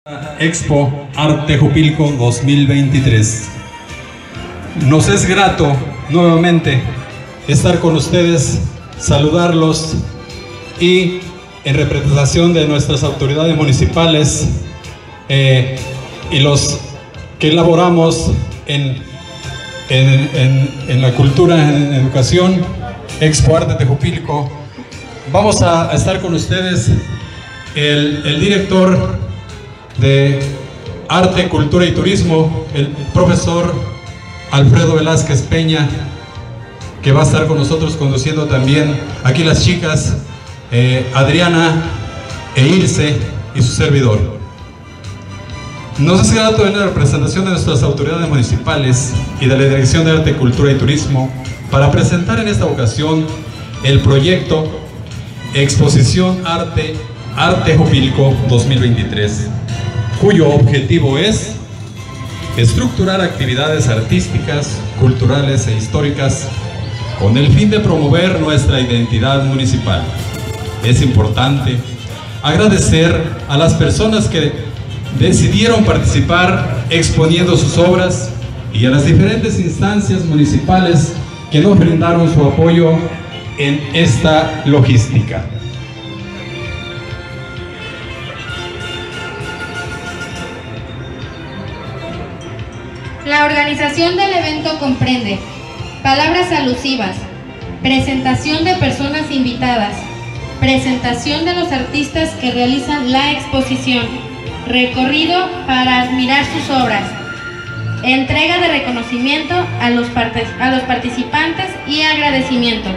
Expo Arte Jupilco 2023. Nos es grato nuevamente estar con ustedes, saludarlos y en representación de nuestras autoridades municipales y los que elaboramos en la cultura, en educación, Expo Arte Tejupilco. Vamos a estar con ustedes el director de Arte, Cultura y Turismo, el profesor Alfredo Velázquez Peña, que va a estar con nosotros conduciendo también aquí las chicas, Adriana e Ilse y su servidor. Nos es grato en la representación de nuestras autoridades municipales y de la Dirección de Arte, Cultura y Turismo para presentar en esta ocasión el proyecto Exposición Arte Jupilco 2023, cuyo objetivo es estructurar actividades artísticas, culturales e históricas con el fin de promover nuestra identidad municipal. Es importante agradecer a las personas que decidieron participar exponiendo sus obras y a las diferentes instancias municipales que nos brindaron su apoyo en esta logística. La organización del evento comprende palabras alusivas, presentación de personas invitadas, presentación de los artistas que realizan la exposición, recorrido para admirar sus obras, entrega de reconocimiento a los participantes y agradecimiento.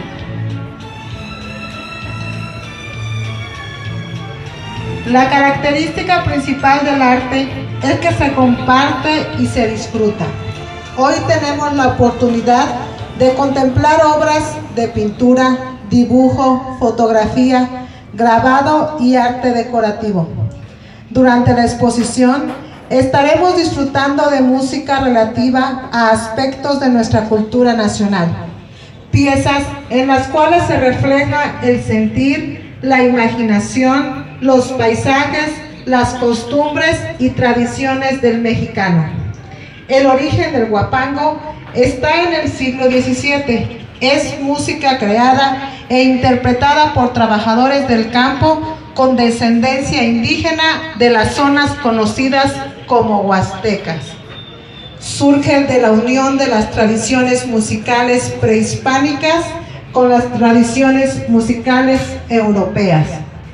La característica principal del arte es que se comparte y se disfruta. Hoy tenemos la oportunidad de contemplar obras de pintura, dibujo, fotografía, grabado y arte decorativo. Durante la exposición estaremos disfrutando de música relativa a aspectos de nuestra cultura nacional, piezas en las cuales se refleja el sentir, la imaginación, los paisajes, las costumbres y tradiciones del mexicano. El origen del huapango está en el siglo XVII. Es música creada e interpretada por trabajadores del campo con descendencia indígena de las zonas conocidas como huastecas. Surge de la unión de las tradiciones musicales prehispánicas con las tradiciones musicales europeas.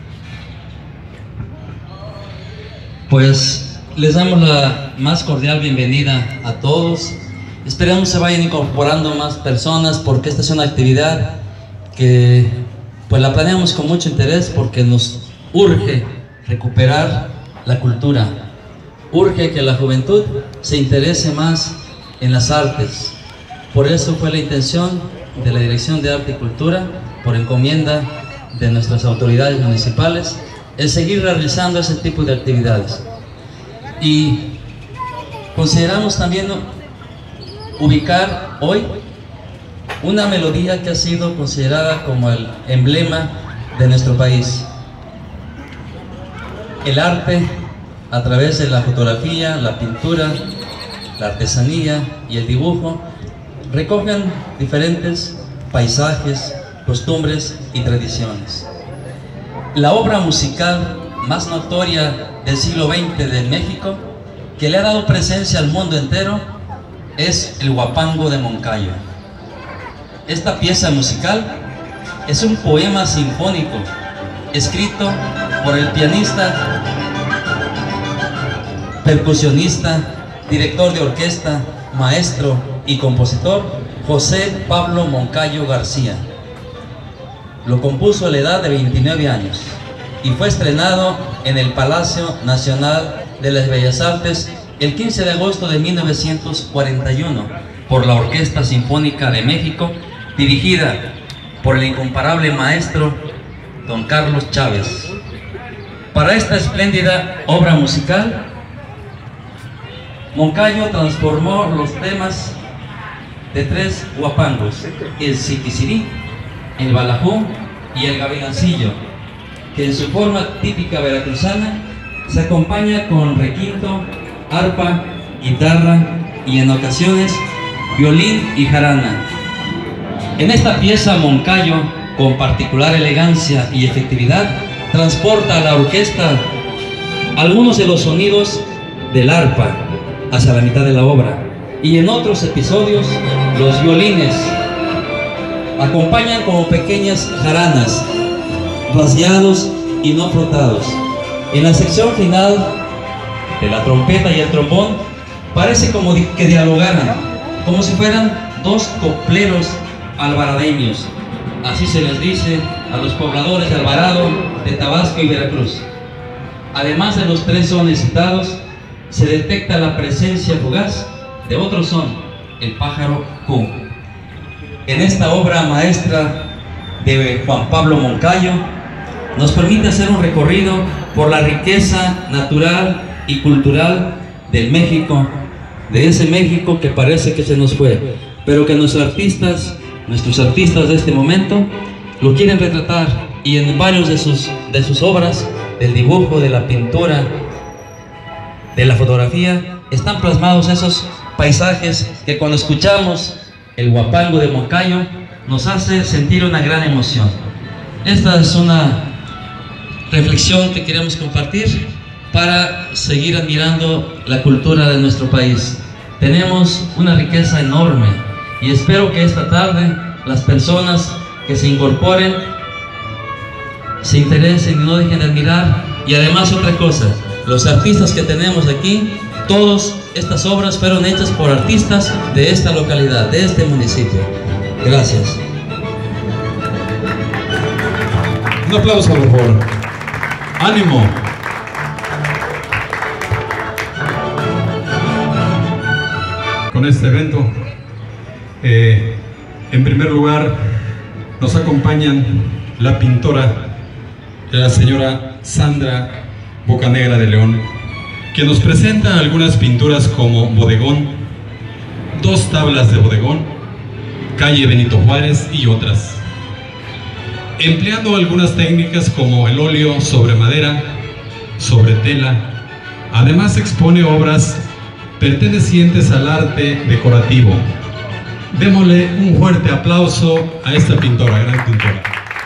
Pues les damos la más cordial bienvenida a todos. Esperamos se vayan incorporando más personas porque esta es una actividad que pues la planeamos con mucho interés porque nos urge recuperar la cultura. Urge que la juventud se interese más en las artes. Por eso fue la intención de la Dirección de Arte y Cultura, por encomienda de nuestras autoridades municipales, el seguir realizando ese tipo de actividades. Y consideramos también ubicar hoy una melodía que ha sido considerada como el emblema de nuestro país. El arte, a través de la fotografía, la pintura, la artesanía y el dibujo, recogen diferentes paisajes, costumbres y tradiciones. La obra musical más notoria del siglo XX de México, que le ha dado presencia al mundo entero, es el Huapango de Moncayo. Esta pieza musical es un poema sinfónico escrito por el pianista, percusionista, director de orquesta, maestro y compositor José Pablo Moncayo García. Lo compuso a la edad de 29 años y fue estrenado en el Palacio Nacional de las Bellas Artes el 15 de agosto de 1941 por la Orquesta Sinfónica de México, dirigida por el incomparable maestro don Carlos Chávez. Para esta espléndida obra musical, Moncayo transformó los temas de tres huapangos: el siquicirí, el balajú y el gavilancillo, que en su forma típica veracruzana Se acompaña con requinto, arpa, guitarra y en ocasiones violín y jarana. En esta pieza Moncayo, con particular elegancia y efectividad, transporta a la orquesta algunos de los sonidos del arpa hacia la mitad de la obra, y en otros episodios los violines acompañan como pequeñas jaranas, rasgueados y no frotados. En la sección final de la trompeta y el trombón parece como que dialogaran, como si fueran dos copleros alvaradeños. Así se les dice a los pobladores de Alvarado, de Tabasco y Veracruz. Además de los tres sones citados, se detecta la presencia fugaz de otro son, el pájaro Q. En esta obra maestra de Juan Pablo Moncayo, nos permite hacer un recorrido por la riqueza natural y cultural del México, de ese México que parece que se nos fue, pero que nuestros artistas de este momento lo quieren retratar, y en varios de sus obras, del dibujo, de la pintura, de la fotografía, están plasmados esos paisajes que cuando escuchamos el huapango de Moncayo nos hace sentir una gran emoción. Esta es una reflexión que queremos compartir para seguir admirando la cultura de nuestro país. Tenemos una riqueza enorme y espero que esta tarde las personas que se incorporen se interesen y no dejen de admirar. Y además otra cosa, los artistas que tenemos aquí, todas estas obras fueron hechas por artistas de esta localidad, de este municipio. Gracias. Un aplauso, por favor. ¡Ánimo! Con este evento, en primer lugar, nos acompañan la pintora, la señora Sandra Bocanegra de León, que nos presenta algunas pinturas como Bodegón, Dos tablas de bodegón, Calle Benito Juárez y otras, empleando algunas técnicas como el óleo sobre madera, sobre tela. Además expone obras pertenecientes al arte decorativo. Démosle un fuerte aplauso a esta pintora, gran pintora.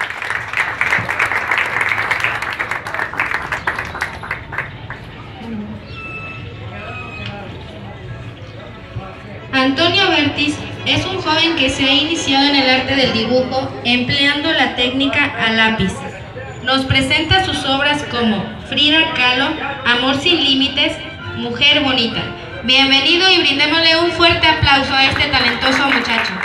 Antonio Bertis es un joven que se ha iniciado en el arte del dibujo empleando la técnica a lápiz. Nos presenta sus obras como Frida Kahlo, Amor sin límites, Mujer bonita. Bienvenido y brindémosle un fuerte aplauso a este talentoso muchacho.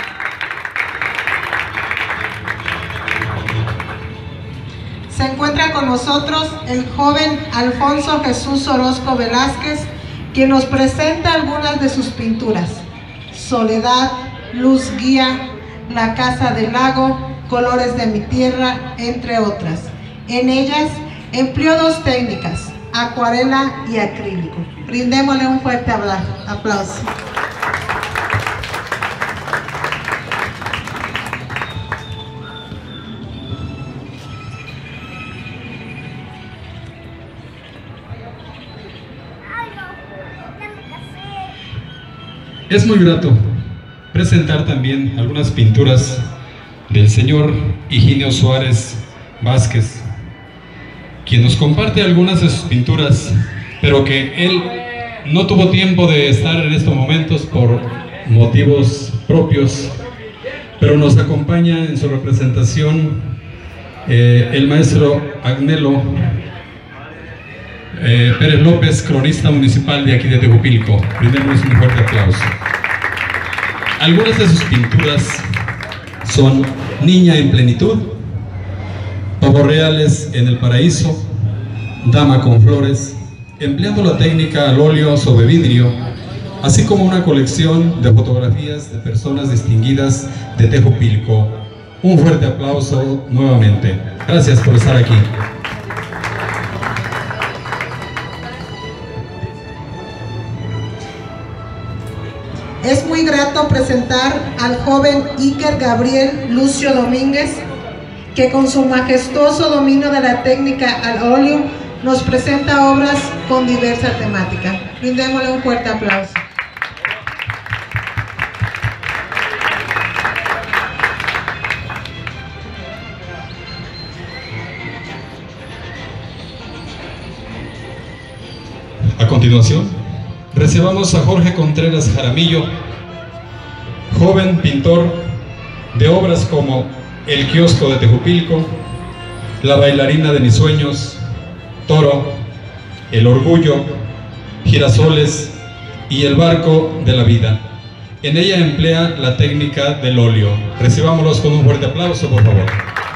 Se encuentra con nosotros el joven Alfonso Jesús Orozco Velázquez, quien nos presenta algunas de sus pinturas: Soledad, Luz Guía, La Casa del Lago, Colores de mi Tierra, entre otras. En ellas empleó dos técnicas, acuarela y acrílico. Brindémosle un fuerte aplauso. Es muy grato presentar también algunas pinturas del señor Higinio Suárez Vázquez, quien nos comparte algunas de sus pinturas, pero que él no tuvo tiempo de estar en estos momentos por motivos propios, pero nos acompaña en su representación el maestro Agnelo Pérez López, cronista municipal de aquí de Tejupilco. Brindemos un fuerte aplauso. Algunas de sus pinturas son Niña en plenitud, Pavos reales en el paraíso, Dama con flores, empleando la técnica al óleo sobre vidrio, así como una colección de fotografías de personas distinguidas de Tejupilco. Un fuerte aplauso nuevamente. Gracias por estar aquí. Es muy grato presentar al joven Iker Gabriel Lucio Domínguez, que con su majestuoso dominio de la técnica al óleo nos presenta obras con diversa temática. Brindémosle un fuerte aplauso. A continuación, recibamos a Jorge Contreras Jaramillo, joven pintor de obras como El kiosco de Tejupilco, La bailarina de mis sueños, Toro, El orgullo, Girasoles y El barco de la vida. En ella emplea la técnica del óleo. Recibámoslos con un fuerte aplauso, por favor.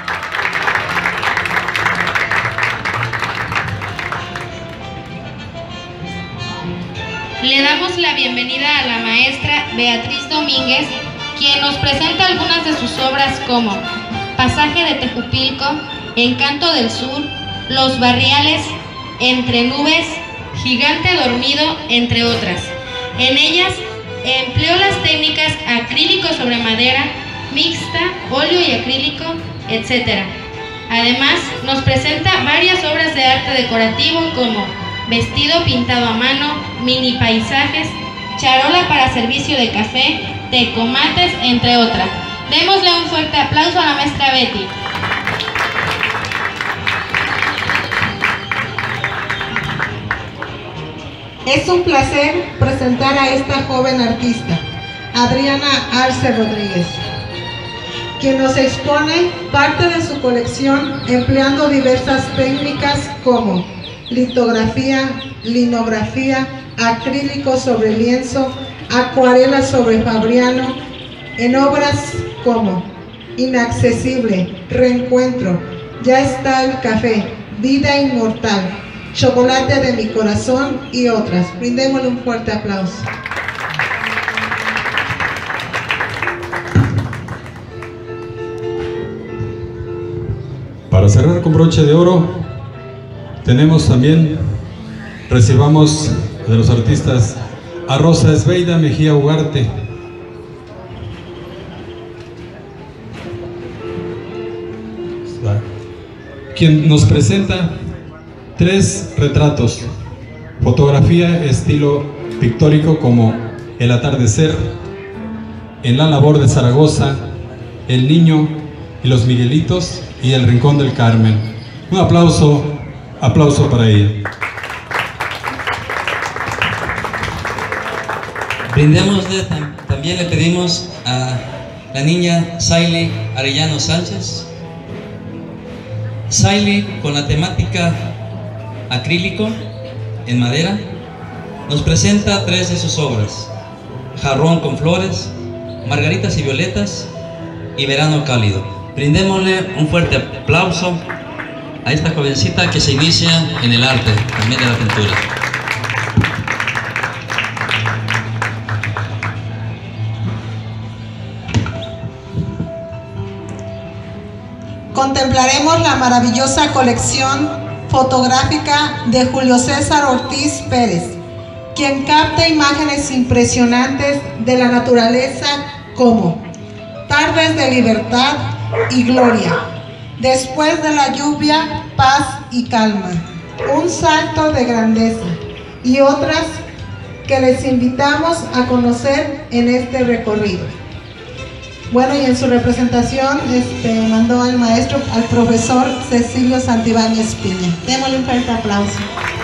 Le damos la bienvenida a la maestra Beatriz Domínguez, quien nos presenta algunas de sus obras como Pasaje de Tejupilco, Encanto del Sur, Los Barriales, Entre Nubes, Gigante Dormido, entre otras. En ellas empleó las técnicas acrílico sobre madera, mixta, óleo y acrílico, etc. Además, nos presenta varias obras de arte decorativo como vestido pintado a mano, mini paisajes, charola para servicio de café, tecomates, entre otras. Démosle un fuerte aplauso a la maestra Betty. Es un placer presentar a esta joven artista, Adriana Arce Rodríguez, quien nos expone parte de su colección empleando diversas técnicas como litografía, linografía, acrílico sobre lienzo, acuarela sobre fabriano, en obras como Inaccesible, Reencuentro, Ya está el café, Vida inmortal, Chocolate de mi corazón y otras. Brindémosle un fuerte aplauso. Para cerrar con broche de oro, tenemos también, recibamos de los artistas a Rosa Esbeida Mejía Ugarte, quien nos presenta 3 retratos, fotografía estilo pictórico como El atardecer, En la labor de Zaragoza, El niño y los Miguelitos y El rincón del Carmen. Un aplauso para ella. Brindémosle, también le pedimos a la niña Saile Arellano Sánchez. Saile, con la temática acrílico en madera, nos presenta 3 de sus obras: Jarrón con flores, Margaritas y violetas y Verano cálido. Brindémosle un fuerte aplauso a esta jovencita que se inicia en el arte, también de la pintura. Contemplaremos la maravillosa colección fotográfica de Julio César Ortiz Pérez, quien capta imágenes impresionantes de la naturaleza como Tardes de libertad y gloria, Después de la lluvia, paz y calma, Un salto de grandeza y otras que les invitamos a conocer en este recorrido. Bueno, y en su representación mandó al maestro, al profesor Cecilio Santibáñez Piña. Démosle un fuerte aplauso.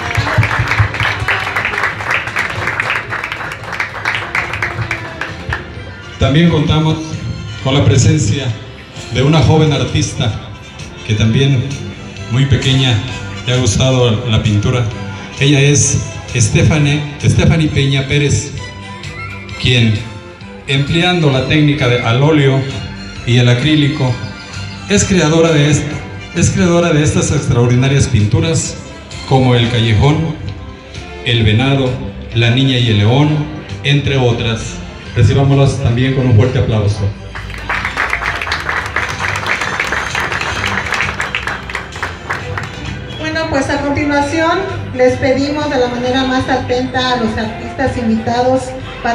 También contamos con la presencia de una joven artista que también, muy pequeña, le ha gustado la pintura. Ella es Stephanie Peña Pérez, quien, empleando la técnica al óleo y el acrílico, es creadora de estas extraordinarias pinturas como El callejón, El venado, La niña y el león, entre otras. Recibámoslas también con un fuerte aplauso. Bueno, pues a continuación les pedimos de la manera más atenta a los artistas invitados para...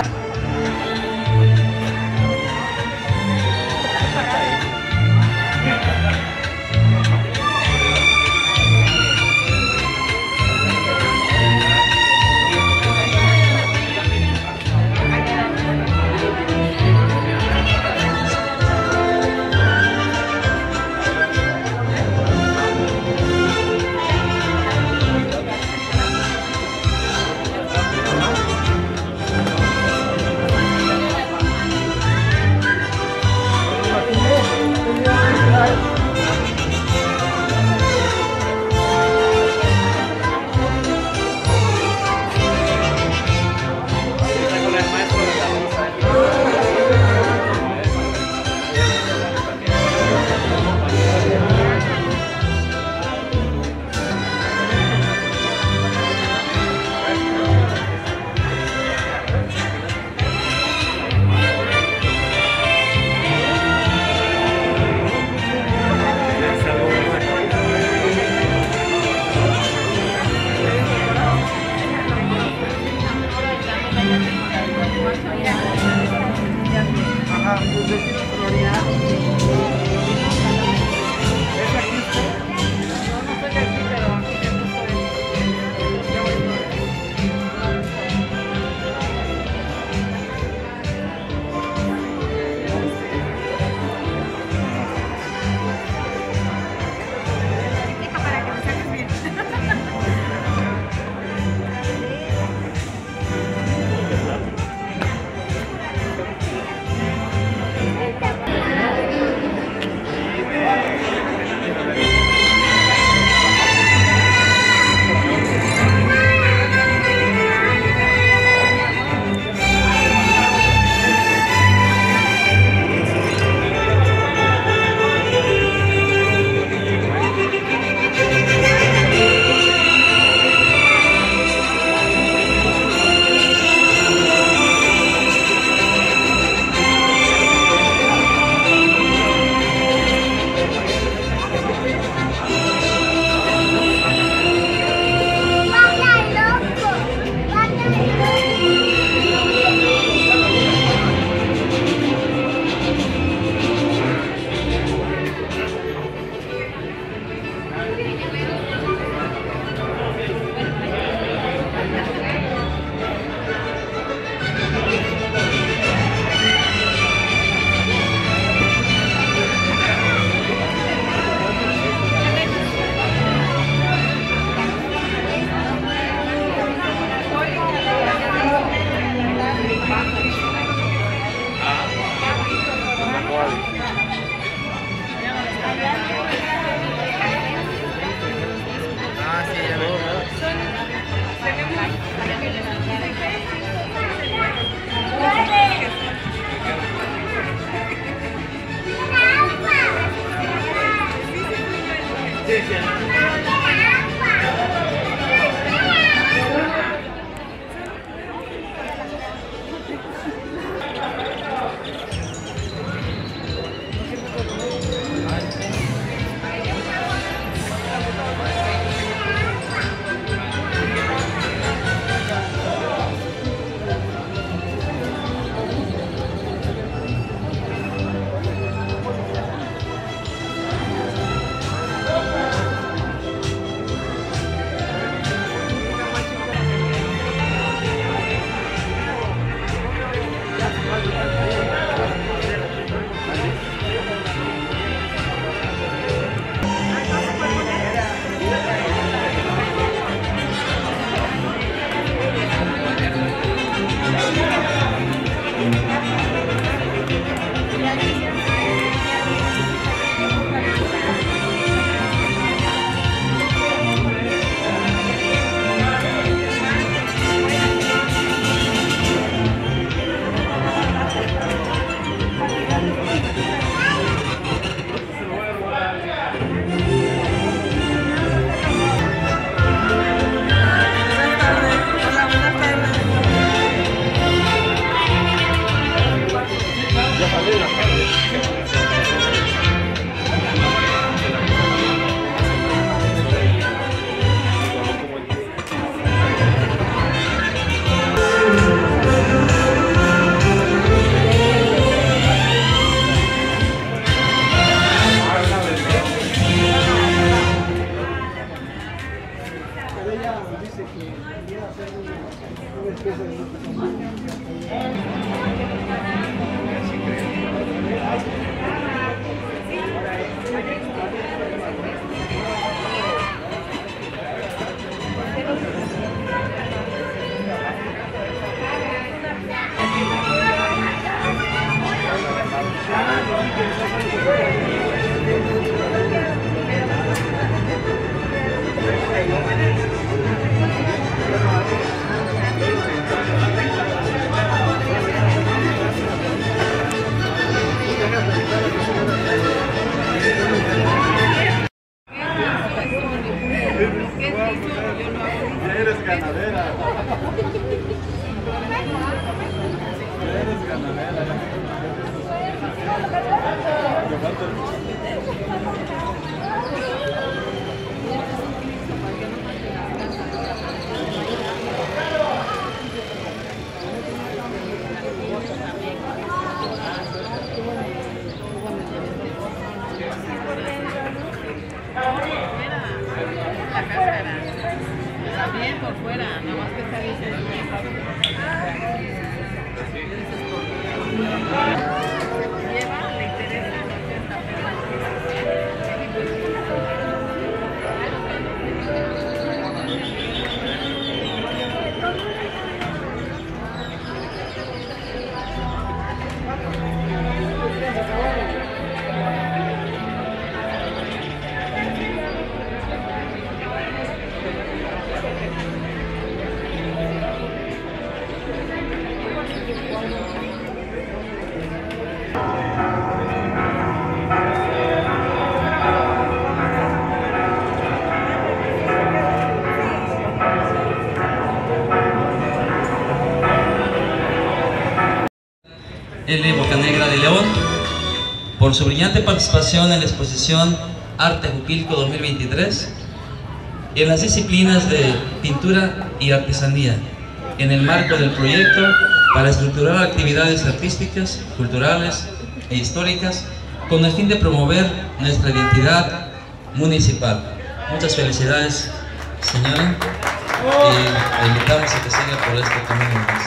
L. Bocanegra de León, por su brillante participación en la exposición Arte Jupilco 2023 en las disciplinas de pintura y artesanía, en el marco del proyecto para estructurar actividades artísticas, culturales e históricas con el fin de promover nuestra identidad municipal. Muchas felicidades, señora, y la invitamos a que siga por este camino más.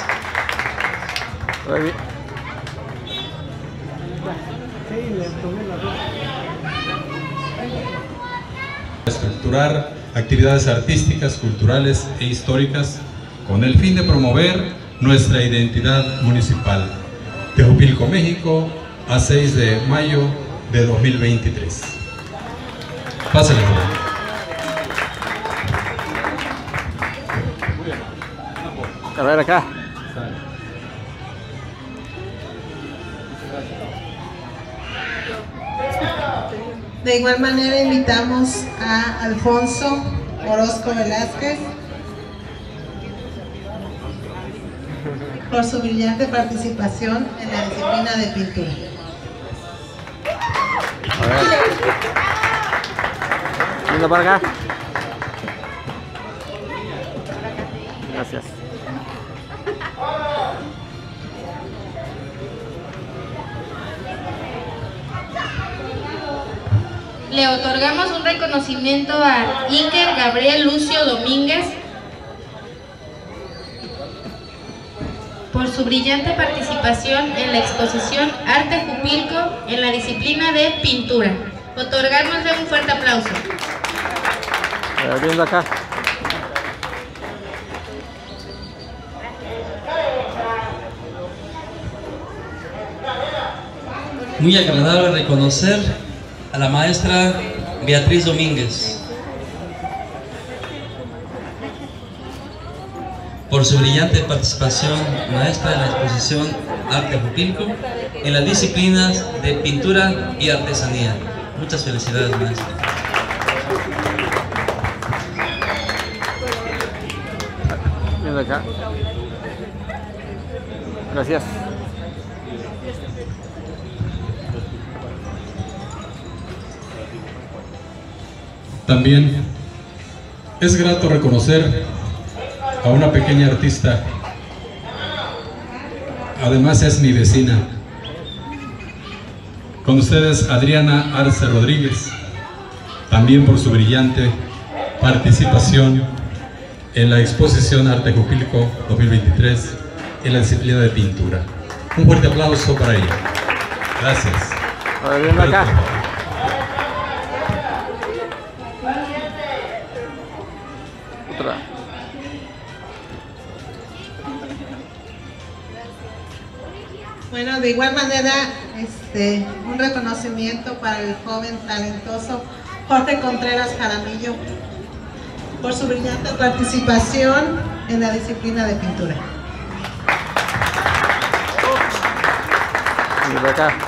Estructurar actividades artísticas, culturales e históricas con el fin de promover nuestra identidad municipal. Tejupilco, México, a 6 de mayo de 2023. Pásale, joven. A ver acá. De igual manera invitamos a Alfonso Orozco Velázquez por su brillante participación en la disciplina de pintura. A ver. Venga para acá. Gracias. Le otorgamos un reconocimiento a Iker Gabriel Lucio Domínguez por su brillante participación en la exposición Arte Jupilco en la disciplina de pintura. Otorgámosle un fuerte aplauso. Viendo acá. Muy agradable reconocer a la maestra Beatriz Domínguez por su brillante participación maestra en la exposición Arte Jupilco en las disciplinas de pintura y artesanía. Muchas felicidades, maestra. Viendo acá. Gracias. También es grato reconocer a una pequeña artista, además es mi vecina. Con ustedes, Adriana Arce Rodríguez, también por su brillante participación en la exposición Arte Jupilco 2023 en la disciplina de pintura. Un fuerte aplauso para ella. Gracias. A ver, viendo acá. Otra. Bueno, de igual manera, un reconocimiento para el joven talentoso Jorge Contreras Jaramillo por su brillante participación en la disciplina de pintura. Y de acá.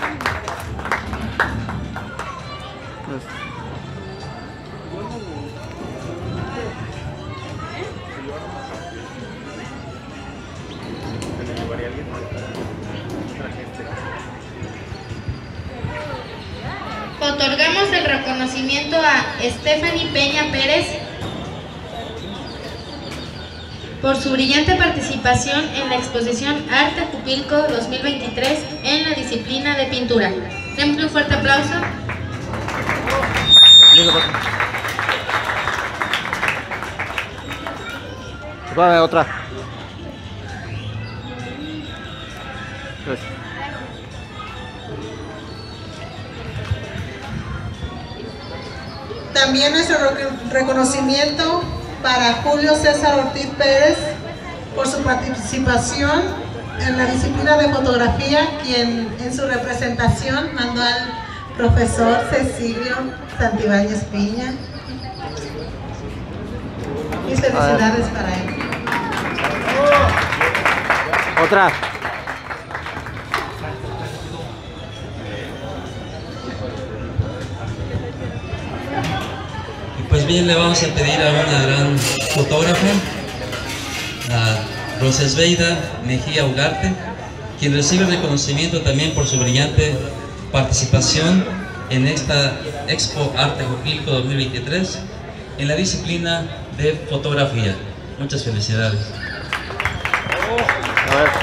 Otorgamos el reconocimiento a Stephanie Peña Pérez por su brillante participación en la exposición Arte Jupilco 2023 en la disciplina de pintura. Denle un fuerte aplauso. Dame otra. Pues. También nuestro reconocimiento para Julio César Ortiz Pérez por su participación en la disciplina de fotografía, quien en su representación mandó al profesor Cecilio Santibáñez Piña. Mis felicidades para él. Otra. Pues bien, le vamos a pedir a una gran fotógrafa, a Rosesbeida Mejía Ugarte, quien recibe reconocimiento también por su brillante participación en esta Expo Arte Jojilco 2023 en la disciplina de fotografía. Muchas felicidades. A ver.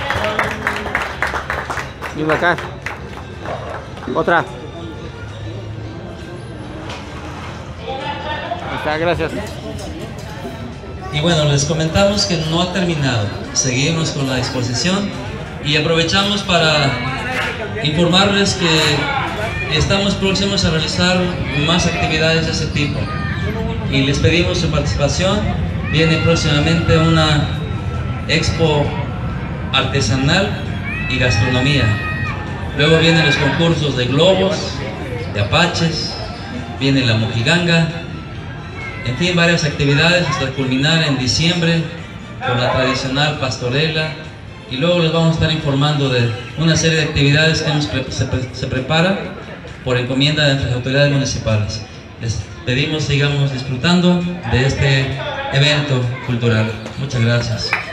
Misma acá. Otra. Ahí está, gracias. Y bueno, les comentamos que no ha terminado. Seguimos con la exposición y aprovechamos para informarles que estamos próximos a realizar más actividades de ese tipo. Y les pedimos su participación. Viene próximamente una expo artesanal y gastronomía. Luego vienen los concursos de globos, de apaches, viene la mojiganga, en fin, varias actividades hasta culminar en diciembre con la tradicional pastorela, y luego les vamos a estar informando de una serie de actividades que se prepara por encomienda de nuestras autoridades municipales. Les pedimos sigamos disfrutando de este evento cultural. Muchas gracias.